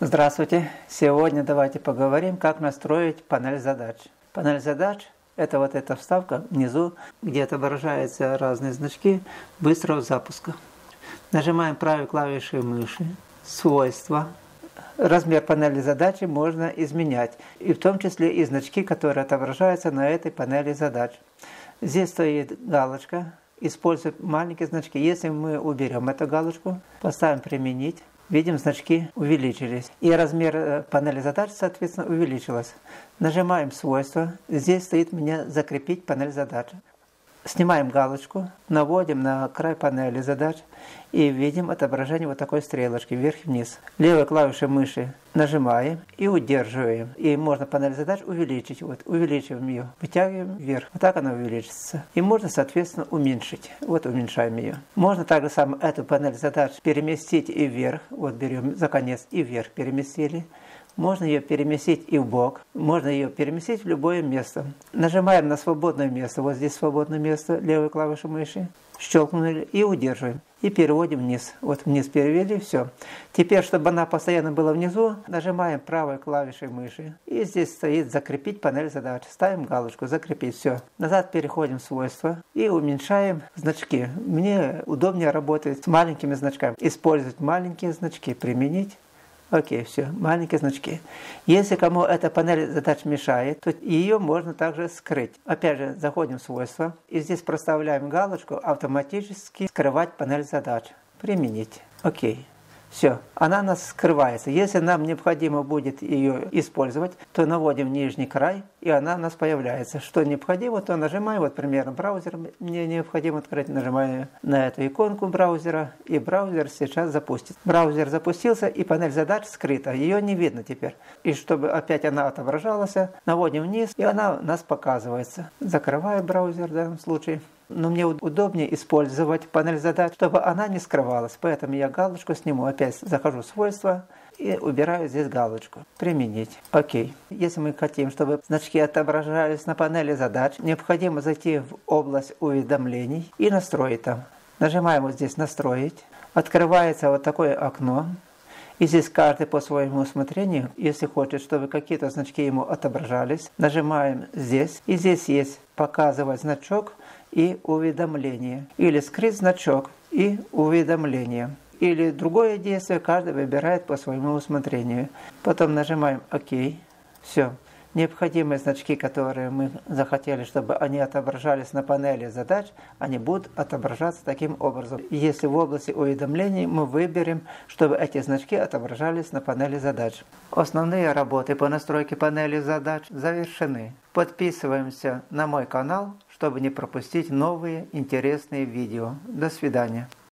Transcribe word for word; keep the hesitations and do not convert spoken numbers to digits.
Здравствуйте! Сегодня давайте поговорим, как настроить панель задач. Панель задач – это вот эта вставка внизу, где отображаются разные значки быстрого запуска. Нажимаем правой клавишей мыши, свойства. Размер панели задачи можно изменять, и в том числе и значки, которые отображаются на этой панели задач. Здесь стоит галочка «Использовать маленькие значки». Если мы уберем эту галочку, поставим «Применить», видим, значки увеличились. И размер панели задач, соответственно, увеличился. Нажимаем «Свойства». Здесь стоит у меня «Закрепить панель задач». Снимаем галочку, наводим на край панели задач и видим отображение вот такой стрелочки вверх и вниз. Левой клавишей мыши нажимаем и удерживаем. И можно панель задач увеличить. Вот, увеличиваем ее, вытягиваем вверх. Вот так она увеличится. И можно, соответственно, уменьшить. Вот уменьшаем ее. Можно также самое эту панель задач переместить и вверх. Вот берем за конец и вверх переместили. Можно ее переместить и в бок, можно ее переместить в любое место. Нажимаем на свободное место, вот здесь свободное место, левой клавишей мыши, щелкнули и удерживаем. И переводим вниз. Вот вниз перевели, все. Теперь, чтобы она постоянно была внизу, нажимаем правой клавишей мыши. И здесь стоит «Закрепить панель задач». Ставим галочку «Закрепить». Все. Назад переходим в свойства и уменьшаем значки. Мне удобнее работать с маленькими значками. Использовать маленькие значки, применить. Окей, все, маленькие значки. Если кому эта панель задач мешает, то ее можно также скрыть. Опять же, заходим в свойства и здесь проставляем галочку «Автоматически скрывать панель задач». Применить. Окей. Все, она у нас скрывается. Если нам необходимо будет ее использовать, то наводим нижний край, и она у нас появляется. Что необходимо, то нажимаем, вот примерно браузер мне необходимо открыть, нажимаю на эту иконку браузера, и браузер сейчас запустится. Браузер запустился, и панель задач скрыта, ее не видно теперь. И чтобы опять она отображалась, наводим вниз, и она у нас показывается. Закрываю браузер в данном случае. Но мне удобнее использовать панель задач, чтобы она не скрывалась. Поэтому я галочку сниму. Опять захожу в свойства и убираю здесь галочку. Применить. Окей. Если мы хотим, чтобы значки отображались на панели задач, необходимо зайти в область уведомлений и настроить там. Нажимаем вот здесь «Настроить». Открывается вот такое окно. И здесь каждый по своему усмотрению, если хочет, чтобы какие-то значки ему отображались, нажимаем здесь. И здесь есть «Показывать значок» и «Уведомление». Или «Скрыть значок» и «Уведомление». Или другое действие каждый выбирает по своему усмотрению. Потом нажимаем «Ок». Все. Необходимые значки, которые мы захотели, чтобы они отображались на панели задач, они будут отображаться таким образом. Если в области уведомлений мы выберем, чтобы эти значки отображались на панели задач. Основные работы по настройке панели задач завершены. Подписываемся на мой канал, чтобы не пропустить новые интересные видео. До свидания.